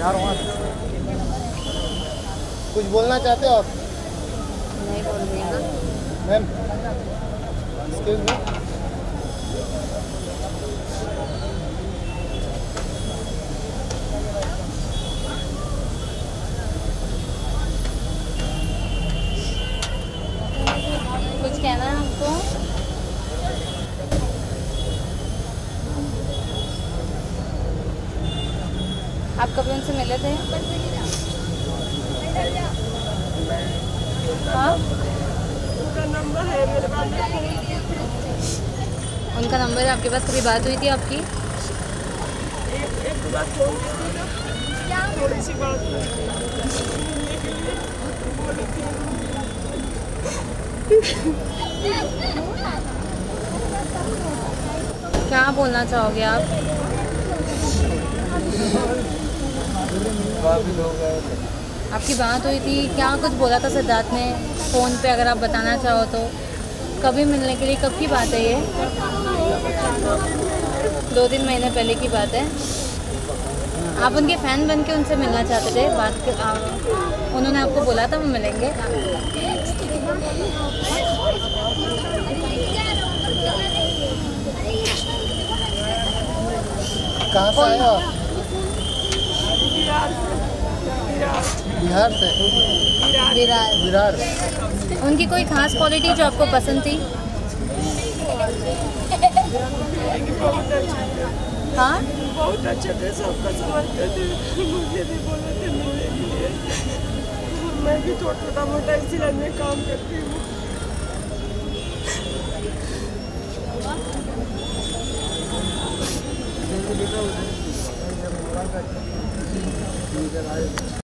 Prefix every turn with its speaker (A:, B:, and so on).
A: कुछ बोलना चाहते हो आप?
B: नहीं बोल रही है ना
A: मैम, एक्सक्यूज मी।
B: कुछ कहना है आपको? आप कभी उनसे मिले थे? हाँ, उनका नंबर है आपके पास? कभी बात हुई थी आपकी?
C: एक बार फोन थोड़ी सी बात
B: क्या बोलना चाहोगे आप? आपकी बात हुई थी, क्या कुछ बोला था सिद्धार्थ ने फ़ोन पे, अगर आप बताना चाहो तो? कभी मिलने के लिए, कब की बात है ये? 2-3 महीने पहले की बात है। आप उनके फ़ैन बन के उनसे मिलना चाहते थे, उन्होंने आपको बोला था वो मिलेंगे?
A: कहाँ से आए हो आप? बिहार से?
B: विरार।
A: विरार।
B: उनकी कोई ख़ास क्वालिटी जो आपको पसंद थी? हाँ,
C: बहुत अच्छे थे, सबका समझते थे, मुझे भी बोले थे मिलने के लिए। मैं भी छोटा मोटा इसी लाइन में काम करती हूँ।